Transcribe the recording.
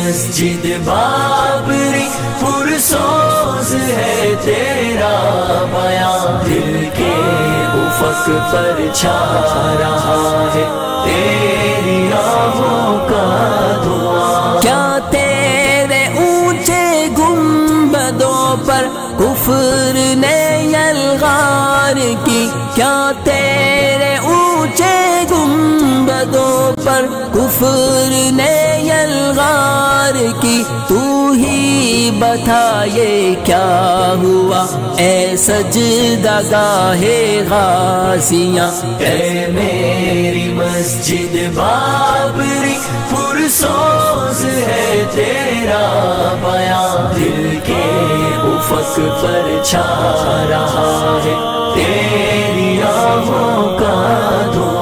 मस्जिद बाबरी पुरसोज है तेरा बयां, दिल के उफक पर छा रहा है तेरी आहों का धुआं। क्या तेरे ऊंचे गुंबदों पर कुफ्र ने यलगार की, क्या तेरे ऊंचे गुंबदों पर कुफ्र ने यलगार की। तू ही बता ये क्या हुआ ऐ सजदागाहे गाज़ियाँ। ऐ मेरी मस्जिद बाबरी पुरसोज है तेरा बयां, दिल के उफक पर छा रहा है तेरी आहों का धुआं।